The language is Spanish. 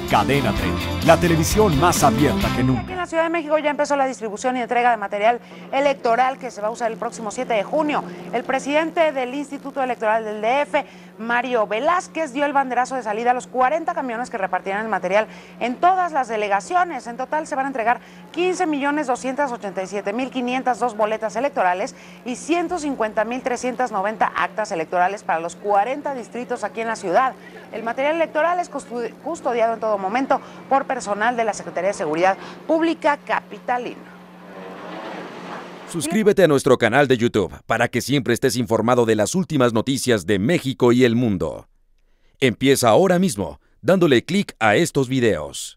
Cadena 30, la televisión más abierta que nunca. Aquí en la Ciudad de México ya empezó la distribución y entrega de material electoral que se va a usar el próximo 7 de junio. El presidente del Instituto Electoral del DF, Mario Velázquez, dio el banderazo de salida a los 40 camiones que repartirán el material en todas las delegaciones. En total se van a entregar 15.287.502 boletas electorales y 150.390 actas electorales para los 40 distritos aquí en la ciudad. El material electoral es custodiado en todo momento por personal de la Secretaría de Seguridad Pública capitalina. Suscríbete a nuestro canal de YouTube para que siempre estés informado de las últimas noticias de México y el mundo. Empieza ahora mismo dándole clic a estos videos.